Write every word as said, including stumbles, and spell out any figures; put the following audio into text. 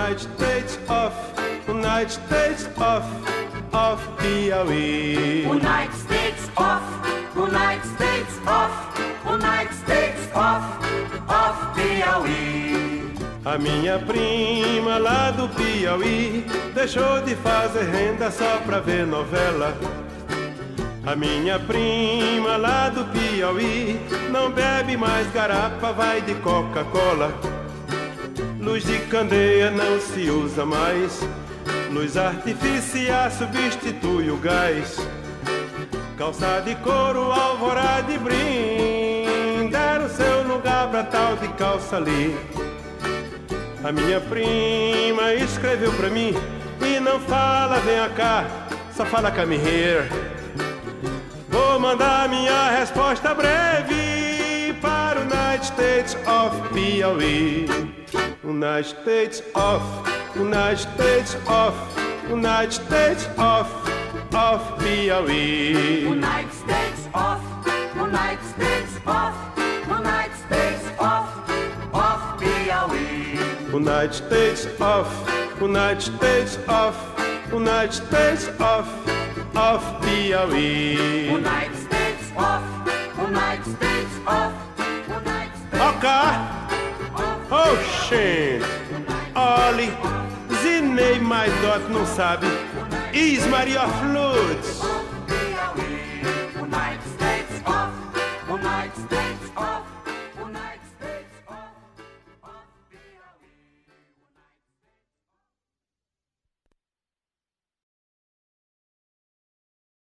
United States of, United States of, of Piauí. United States of, United States of, United States of, of Piauí. A minha prima lá do Piauí deixou de fazer renda só pra ver novela. A minha prima lá do Piauí não bebe mais garapa, vai de Coca-Cola. Luz de candeia não se usa mais, luz artificial substitui o gás. Calça de couro, alvorada e brim, deram seu lugar pra tal de calça ali. A minha prima escreveu pra mim e não fala vem cá, só fala come here. Vou mandar minha resposta breve para o United States of Piauí. United States of, United States of, United States of, of Piauí. United States of, United States of, United States of, of Piauí. United States of, United States of, United States of, of Piauí. United States of, United States of, United States Ok. Oxê, olhe, Zinei Maidot não sabe. Is Maria Flutes.